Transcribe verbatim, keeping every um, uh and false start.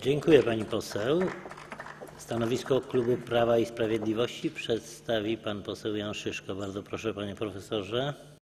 Dziękuję, pani poseł. Stanowisko klubu Prawa i Sprawiedliwości przedstawi pan poseł Jan Szyszko. Bardzo proszę, panie profesorze.